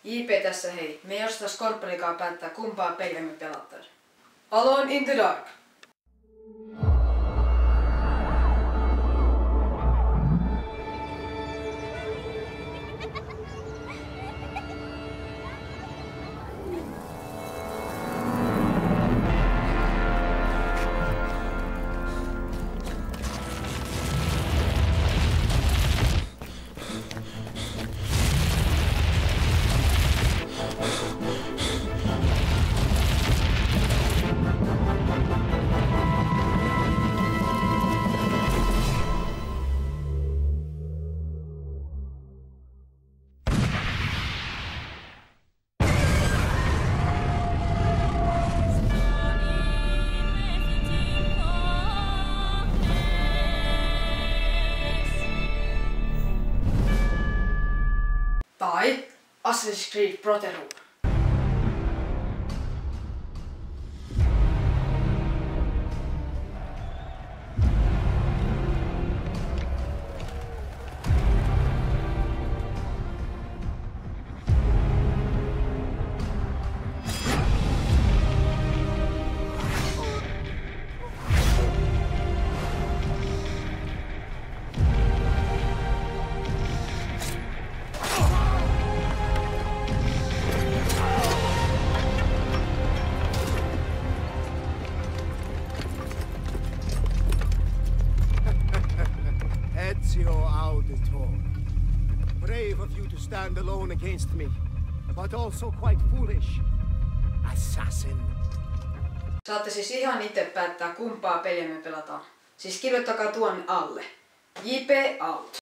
JP tässä hei. Me ei osata Scorpionikaan päättää kumpaa peliä me pelattaisiin. Alone in the Dark. Tai Assassin's Creed Brotherhood. Ezio Auditore. Brave of you to stand alone against me, but also quite foolish. Assassin. Saatte siis ihan itse päättää kumpaa peliä me pelataan. Siis kirjoittakaa tuonne alle. JP out.